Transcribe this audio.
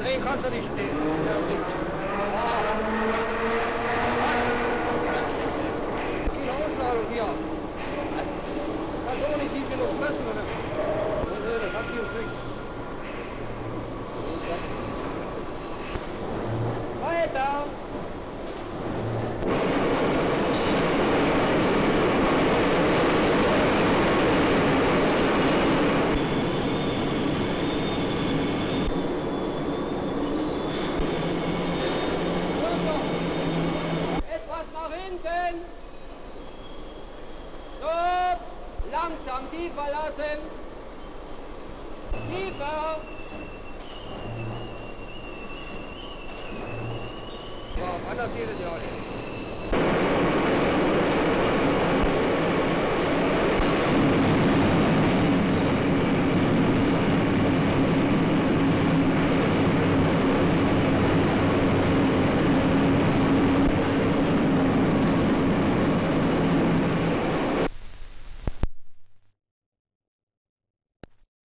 Nee, kannst du nicht stehen. Ja, nicht. Die Auslagerung hier. Kannst du auch nicht tief genug messen, oder? Nee, das hat hier uns nicht. Weiter! Etwas nach hinten! Stopp! Langsam tiefer lassen! Tiefer! Ja, anders geht es ja nicht.